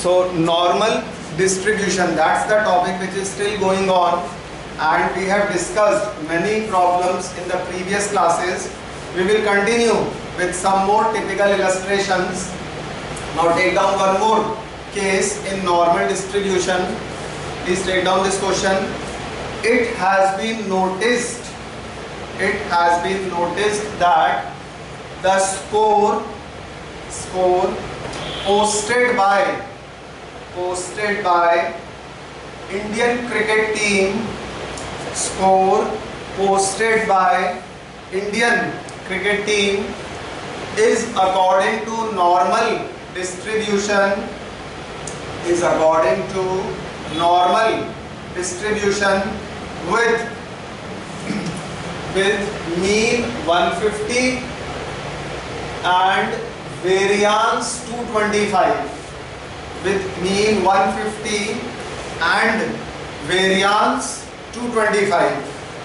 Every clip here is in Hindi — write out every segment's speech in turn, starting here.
So normal distribution, that's the topic which is still going on, and we have discussed many problems in the previous classes. We will continue with some more typical illustrations. Now take down one more case in normal distribution. Please take down this question. It has been noticed that the score posted by Indian cricket team is according to normal distribution with mean 150 and variance 225. With mean 150 and variance 225.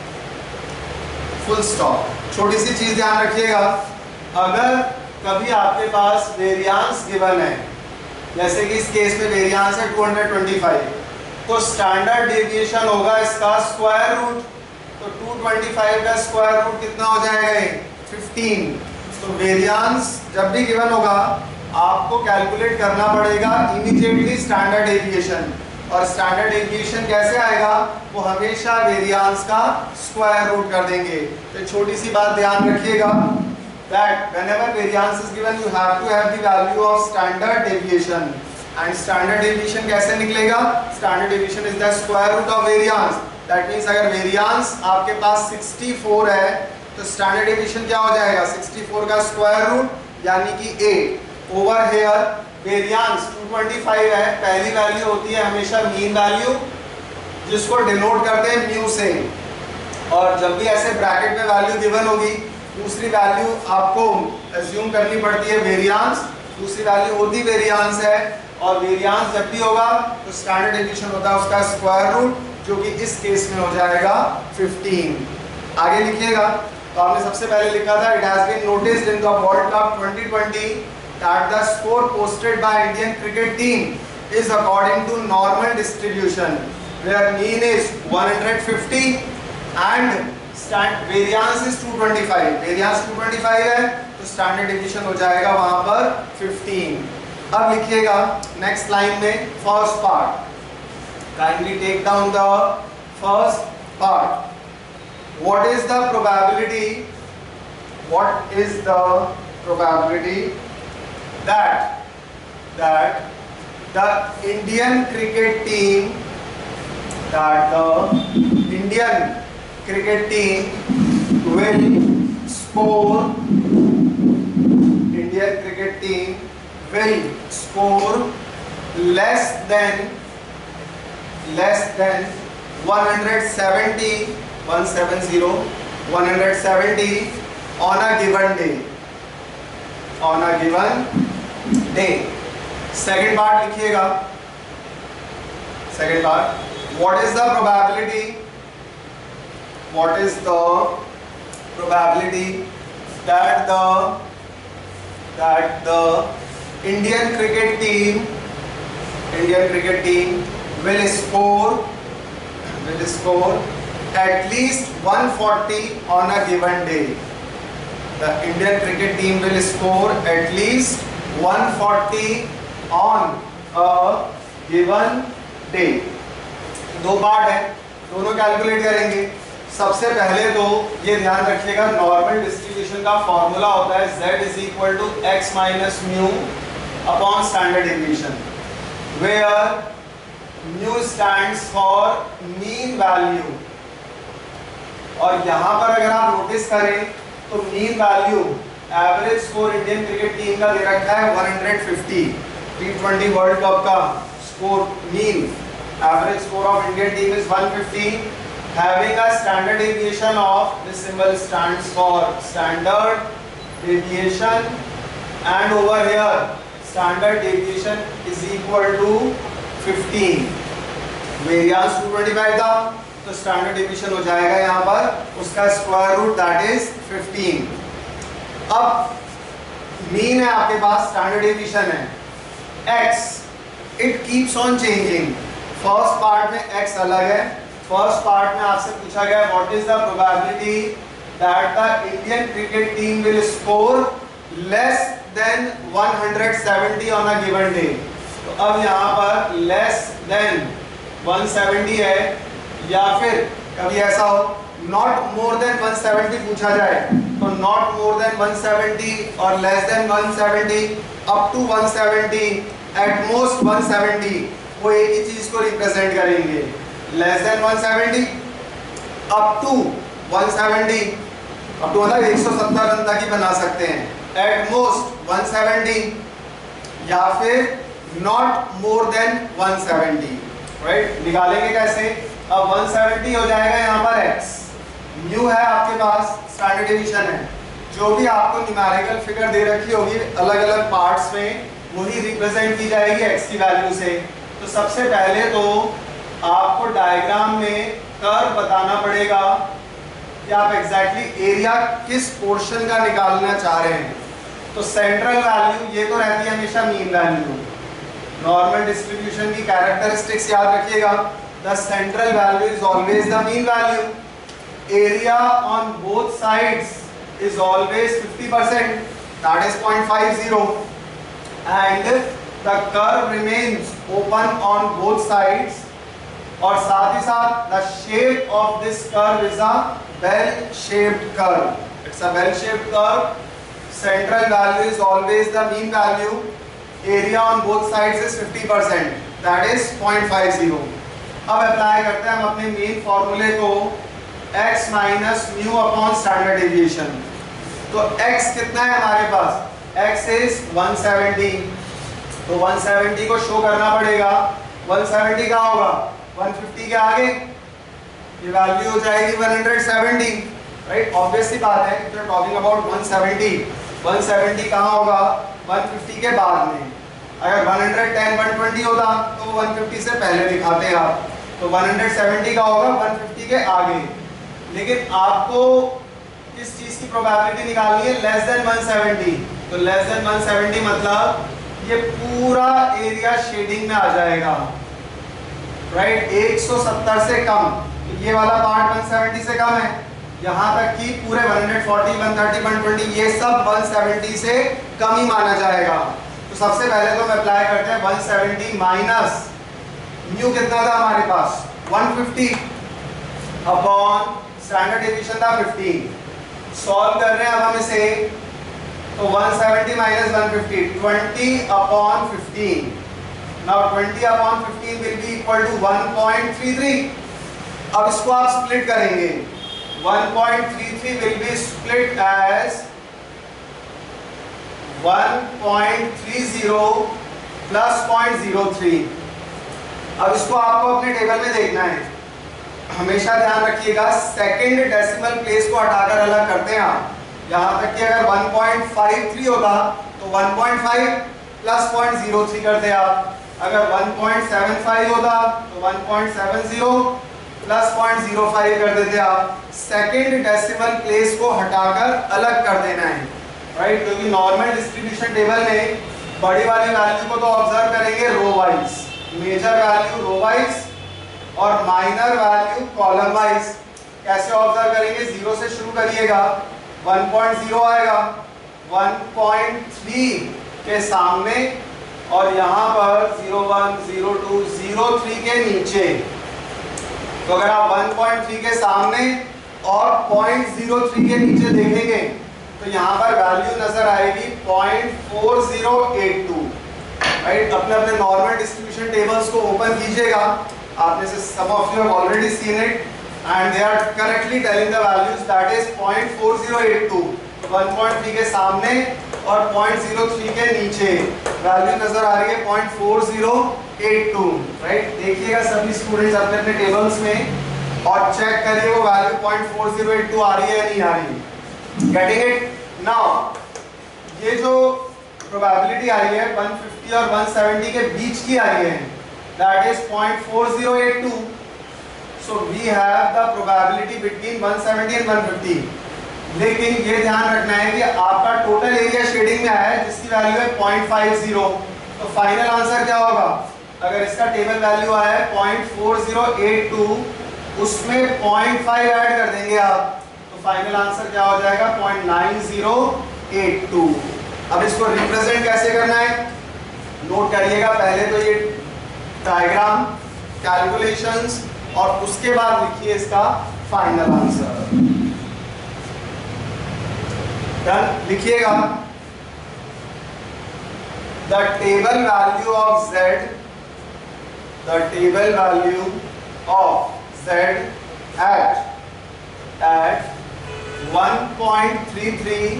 Full stop. छोटी सी चीज ध्यान रखिएगा, अगर कभी आपके पास वेरिएंस गिवन है, जैसे कि इस केस में वेरिएंस है 225, तो स्टैंडर्ड डेविएशन होगा इसका स्क्वायर रूट. तो 225 का स्क्वायर रूट कितना हो जाएगा? 15. तो वेरिएंस जब भी गिवन होगा आपको कैलकुलेट करना पड़ेगा इमीडिएटली स्टैंडर्ड डेविएशन. और स्टैंडर्ड डेविएशन कैसे आएगा? वो हमेशा वेरिएंस का स्क्वायर रूट कर देंगे. तो छोटी सी बात ध्यान रखिएगा, that whenever variance is given you have to have the value of standard deviation. And standard deviation कैसे निकलेगा? Standard deviation is the square root of variance. That means अगर variance आपके पास 64 है तो standard deviation क्या हो जाएगा? 64 का स्क्वायर रूट यानी कि 8. ओवर हेयर वेरिएंस 225 है, पहली वैल्यू होती है हमेशा मीन वैल्यू, जिसको डिनोट करते हैं म्यू से. और जब भी ऐसे ब्रैकेट में वैल्यू गिवन होगी, दूसरी वैल्यू आपको अज्यूम करनी पड़ती है वेरिएंस, दूसरी वैल्यू होती वेरिएंस है. और वेरिएंस जब भी होगा तो स्टैंडर्ड डेविएशन होता है उसका स्क्वायर रूट, जो कि इस केस में हो जाएगा 15. आगे लिखिएगा. तो आपने सबसे पहले लिखा था it has been noticed in the world cup 2020 that the score posted by Indian cricket team is according to normal distribution, where mean is 150 and variance is 225. variance 225 है तो standard deviation हो जाएगा वहां पर 15. अब लिखिएगा नेक्स्ट लाइन में first part. kindly take down the first part. What is the probability that the Indian cricket team will score less than 170 on a given day. Second part लिखिएगा. Second part, what is the probability that the Indian cricket team will score at least 140 on a given day. The Indian cricket team will score at least 140 on a given day. दो पार्ट है, दोनों कैलकुलेट करेंगे. सबसे पहले तो ये ध्यान रखिएगा, नॉर्मल डिस्ट्रीब्यूशन का फॉर्मूला होता है z is equal to x minus mu upon standard deviation, where mu stands for mean value. और यहाँ पर अगर आप नोटिस करें तो mean value average score Indian cricket team का दे रखा है 150. T20 वर्ल्ड कप का score mean average score of Indian team is 150, having a standard deviation of, this symbol stands for standard deviation, and over here standard deviation is equal to 15. Variance 225 था तो स्टैंडर्ड डेविएशन हो जाएगा यहाँ पर उसका स्क्वायर रूट, दैट इज 15. अब मीन है आपके पास, स्टैंडर्ड डेविएशन है x, it keeps on changing. First part में x अलग है। फर्स्ट पार्ट में आपसे पूछा गया what is the probability that the Indian cricket team will score less than 170 on a given day. तो अब यहाँ पर लेस देन 170 है, या फिर कभी ऐसा हो नॉट मोर देन 170 पूछा जाए, तो नॉट मोर देन 170 और less than 170 up to 170 at most 170, वो एक ही चीज को रिप्रेजेंट करेंगे। Less than 170 up to 170, up to मतलब 170 रन तक ही बना सकते हैं, एट मोस्ट 170 या फिर नॉट मोर देन 170, राइट। निकालेंगे कैसे? अब 170 हो जाएगा यहाँ पर x, न्यू है आपके पास, स्टैंडर्ड डिवीजन है, जो भी आपको न्यूमेरिकल फिगर दे रखी होगी अलग अलग पार्ट्स में वही रिप्रेजेंट की जाएगी x की वैल्यू से। तो सबसे पहले तो आपको डायग्राम में कर्व बताना पड़ेगा कि आप एग्जैक्टली एरिया किस पोर्शन का निकालना चाह रहे हैं। तो सेंट्रल वैल्यू ये तो रहती है हमेशा मीन वैल्यू। नॉर्मल डिस्ट्रीब्यूशन की कैरेक्टरिस्टिक्स याद रखिएगा, the central value is always the mean value. Area on both sides is always 50%, that is 0.50, and the curve remains open on both sides, और साथ ही साथ the shape of this curve is a bell shaped curve. It's a bell shaped curve. Central value is always the mean value. Area on both sides is 50%. That is 0.50. अब अप्लाई करते हैं हम अपने मेन फॉर्मूले को, x minus mu upon standard deviation. तो x कितना है हमारे पास? x is 170। तो 170 को शो करना पड़ेगा। 170 का होगा 150 के आगे, ये वैल्यू हो जाएगी 170, राइट। ऑब्वियसली बात है, if you are talking about 170 कहाँ होगा? 150 के बाद में। अगर 110 120 होता तो 150 से पहले दिखाते आप, तो 170 का होगा 150 के आगे। लेकिन आपको किस चीज की प्रोबेबिलिटी निकालनी है? Less than 170। तो लेस देन 170 मतलब ये पूरा एरिया शेडिंग में आ जाएगा, राइट। 170 से कम, तो ये वाला पार्ट 170 से कम है, यहाँ तक कि पूरे 140 130 120 ये सब 170 से कम ही माना जाएगा। तो सबसे पहले तो हम अप्लाई करते हैं 170 माइनस न्यू कितना था हमारे पास? 150 अपॉन स्टैंडर्ड डेविएशन था 15। सॉल्व कर रहे हैं अब हम इसे, तो 170 minus 150 20 upon 15। Now 20 upon 15 will be equal to 1.33। अब इसको आप स्प्लिट करेंगे, 1.33 will be split as 1.30 plus 0.03। अब इसको आपको अपने टेबल में देखना है, हमेशा ध्यान रखिएगा सेकंड डेसिमल प्लेस को हटाकर अलग करते हैं आप। यहाँ तक कि अगर 1.53 होता तो 1.5 प्लस 0.03 करते आप, अगर 1.75 होता तो 1.70 प्लस 0.05 कर देते आप। सेकंड डेसिमल प्लेस को हटाकर अलग कर देना है, राइट। क्योंकि नॉर्मल डिस्ट्रीब्यूशन टेबल में बड़ी वाली वैल्यू को तो ऑब्जर्व करेंगे row wise, major value row wise और माइनर वैल्यू कॉलम वाइज। कैसे ऑब्जर्व करेंगे? 0 से शुरू करिएगा, 1.0 आएगा 1.3 के सामने, और यहाँ पर 0.1 0.2 0.3 के नीचे। तो अगर आप 1.3 के सामने और 0.03 के नीचे देखेंगे तो यहाँ पर वैल्यू नजर आएगी 0.4082, राइट। अपने अपने नॉर्मल डिस्ट्रीब्यूशन टेबल्स को ओपन कीजिएगा, आपने से some of you have already seen it and they are correctly telling the values, that is 0.4082। 1.3 के सामने और 0.03 के नीचे वैल्यू नजर आ रही है 0.4082, राइट। देखिएगा सभी स्टूडेंट्स अपने अपने टेबल्स में और चेक करिए वो वैल्यू 0.4082 आ रही है या नहीं आ रही। Getting it? नाउ ये जो प्रोबेबिलिटी आई है 150 और 170 के बीच की आई है, that is 0.4082। So we have the probability between 170 and 150। लेकिन ये ध्यान रखना है कि आपका टोटल एरिया शेडिंग में आया है जिसकी वैल्यू है 0.50। तो फाइनल आंसर क्या होगा? अगर इसका टेबल वैल्यू आया है 0.4082, उसमें 0.5 ऐड कर देंगे आप, तो फाइनल आंसर क्या हो जाएगा 0.9082। अब इसको रिप्रेजेंट कैसे करना है नोट करिएगा। पहले तो ये डायग्राम, कैलकुलेशंस, और उसके बाद लिखिए इसका फाइनल आंसर। डन, लिखिएगा the table value of Z, the table value of Z at 1.33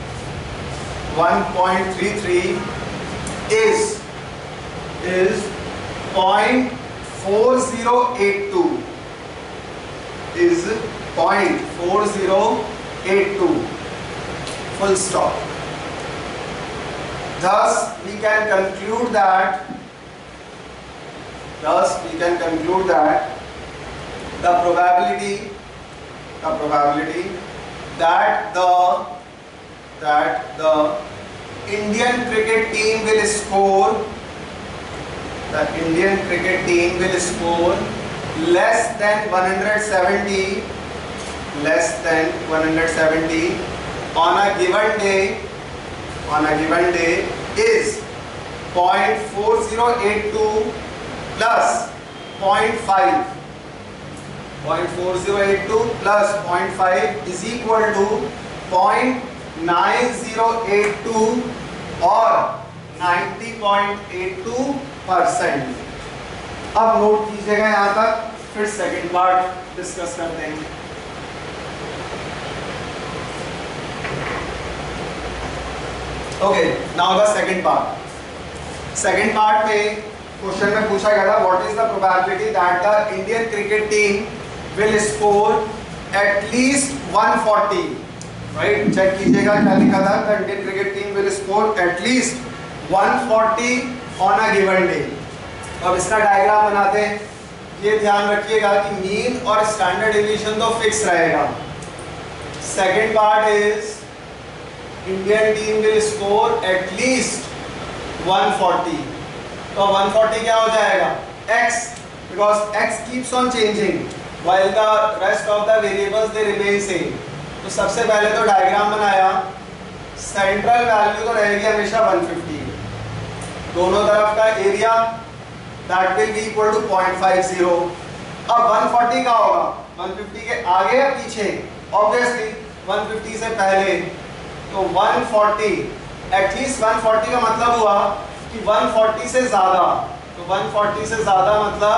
is 0.4082, is 0.4082, full stop. Thus we can conclude that the probability that the Indian cricket team will score less than 170 on a given day is 0.4082 plus 0.5. 0.4082 plus 0.5 is equal to 0.9082 और 90.82%। अब नोट कीजिएगा यहाँ तक, फिर सेकंड पार्ट डिस्कस करते हैं। Okay, now the second part. Second part में क्वेश्चन में पूछा गया था what is the probability that the Indian cricket team will score at least 140, right. Check कीजिएगा क्या लिखा था, the Indian cricket team will score at least 140 on a given day. अब इसका डायग्राम बनाते हैं। ये ध्यान रखिएगा कि मीन और स्टैंडर्ड डेविएशन तो फिक्स रहेगा। Second part is Indian team will score at least 140, तो 140 क्या हो जाएगा x, because x keeps on changing while the rest of the variables they remain same। तो सबसे पहले तो डायग्राम बनाया, सेंट्रल वैल्यू तो रहेगी हमेशा 150, दोनों तरफ का area that will be equal to 0.50। अब 140 का होगा 150 के आगे या पीछे, ऑब्वियसली 150 से पहले, तो 140 एटलीस्ट 140 का मतलब हुआ कि 140 से ज्यादा, तो 140 से ज्यादा मतलब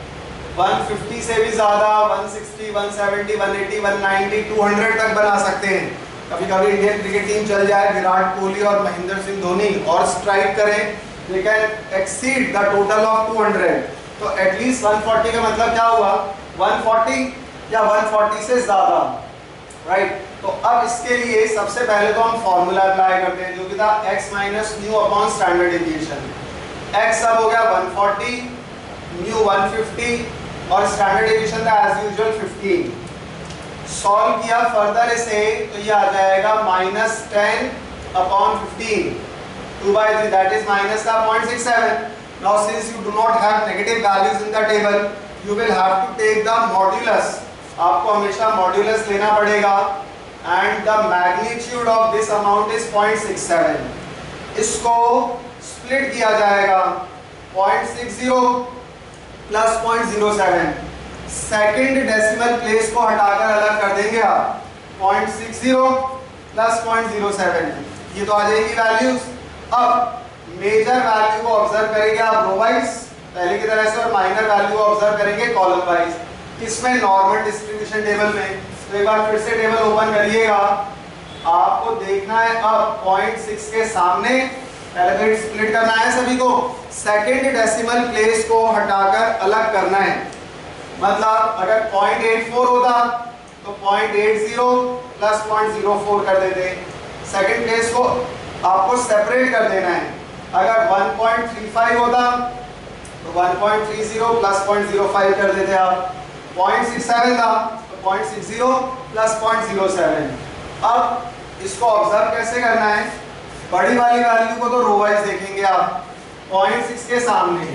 150 से भी ज्यादा, 160, 170, 180, 190, 200 तक बना सकते हैं। कभी कभी इंडियन क्रिकेट टीम चल जाए, विराट कोहली और महेंद्र सिंह धोनी और स्ट्राइक करें, they can exceed the total of 200, तो एटलीस्ट 140 का मतलब क्या हुआ 140 या 140 से ज्यादा, राइट। तो अब इसके लिए सबसे पहले तो हम फॉर्मूला अप्लाई करते हैं जो कि था x minus mu upon standard deviation. x अब हो गया 140, न्यू 150 और स्टैंडर्ड डेविएशन था एज यूजुअल 15। सॉल्व किया फर्दर इसे तो ये आ जाएगा -10 अपॉन 15, 2/3, that is minus का 0.67। Now since you do not have negative values in the table, you will have to take the modulus, आपको हमेशा मॉड्यूलस लेना पड़ेगा, and the magnitude of this amount is 0.67। इसको स्प्लिट किया जाएगा 0.60 प्लस 0.07, सेकेंड डेसिमल प्लेस को हटाकर अलग कर देंगे आप, 0.60 प्लस 0.07, ये तो आ जाएगी वैल्यूज। अब मेजर वैल्यू को ऑब्जर्व करेंगे आप रो वाइज पहले की तरह से, और माइनर वैल्यू को ऑब्जर्व करेंगे कॉलम वाइज। इसमें नॉर्मल डिस्ट्रीब्यूशन टेबल में, तो एक बार फिर से टेबल ओपन करिएगा, आपको देखना है अब 0.6 के सामने पहले तो स्प्लिट करना है सभी को, सेकंड डेसिमल प्लेस को हटाकर अलग करना है। मतलब अगर 0.84 होता तो 0.80 प्लस 0.04 कर देते, सेकंड प्लेस को आपको सेपरेट कर देना है। अगर 1.35 होता तो 1.30 प्लस 0.05 कर देते आप, 0.67 था तो 0.60 प्लस 0.07। अब इसको ऑब्जर्व कैसे करना है, बड़ी वाली वैल्यू को तो रो वाइज देखेंगे आप, 0.6 के सामने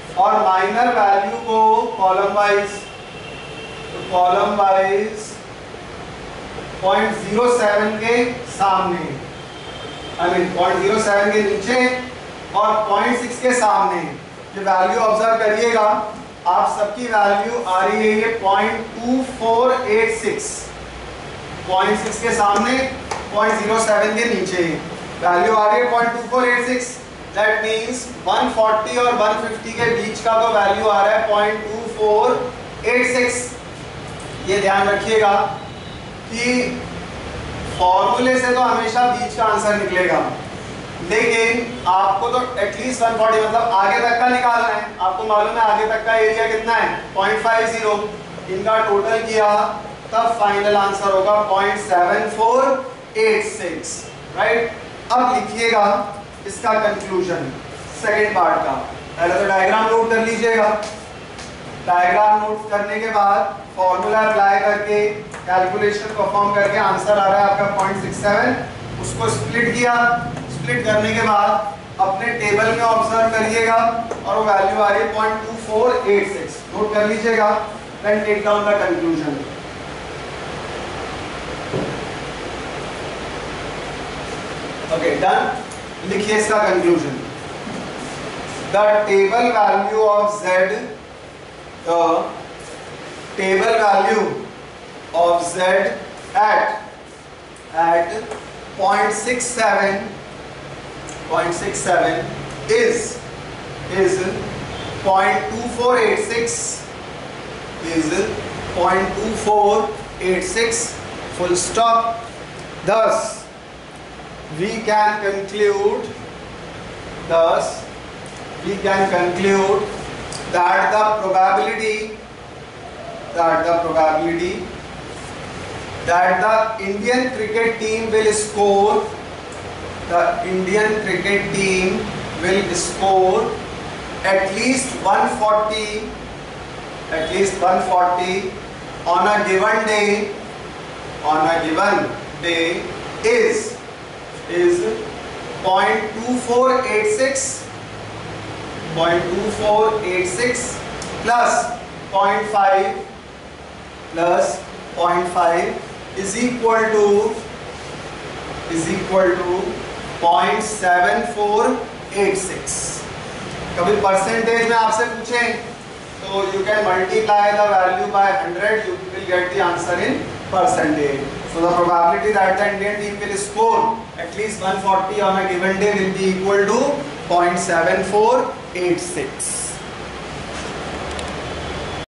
और माइनर वैल्यू को कॉलम वाइज, तो कॉलम वाइज 0.07 के सामने, आई मीन 0.07 के नीचे और 0.6 के सामने ये वैल्यू ऑब्जर्व करिएगा। आप सबकी वैल्यू आ रही है ये 0.2486, 0.6 के सामने 0.07 के नीचे वैल्यू आ रही है 0.2486। दैट मीन्स 140 और 150 के बीच का तो वैल्यू आ रहा है 0.2486। ये ध्यान रखिएगा कि फॉर्मूले से तो हमेशा बीच का आंसर निकलेगा, लेकिन आपको तो एटलीस्ट 140 मतलब आगे तक का निकालना है। आपको मालूम है आगे तक का एरिया कितना है 0.50, इनका टोटल किया तब फाइनल आंसर होगा 0.7486, राइट। अब लिखिएगा इसका कंक्लूजन सेकेंड पार्ट का। पहले तो डायग्राम नोट कर लीजिएगा, डायग्राम नोट करने के बाद फॉर्मूला अप्लाई करके कैलकुलेशन परफॉर्म करके आंसर आ रहा है आपका 0.67। उसको स्प्लिट किया, स्प्लिट करने के बाद अपने टेबल में ऑब्जर्व करिएगा और वो वैल्यू आ रही है 0.2486। नोट कर लीजिएगा, then take down the conclusion. Okay done. लिखिए इसका conclusion. The table value of Z, the table value of Z at 0.67 is 0.2486, is 0.2486, full stop. Thus we can conclude that the probability that the Indian cricket team will score at least 140 on a given day is 0.2486 plus 0.5 is equal to 0.7486। कभी परसेंटेज में आपसे पूछें तो you can multiply the value by 100, you will get the answer in percentage. So the probability that the Indian team will score at least 140 on a given day will be equal to 0.7486.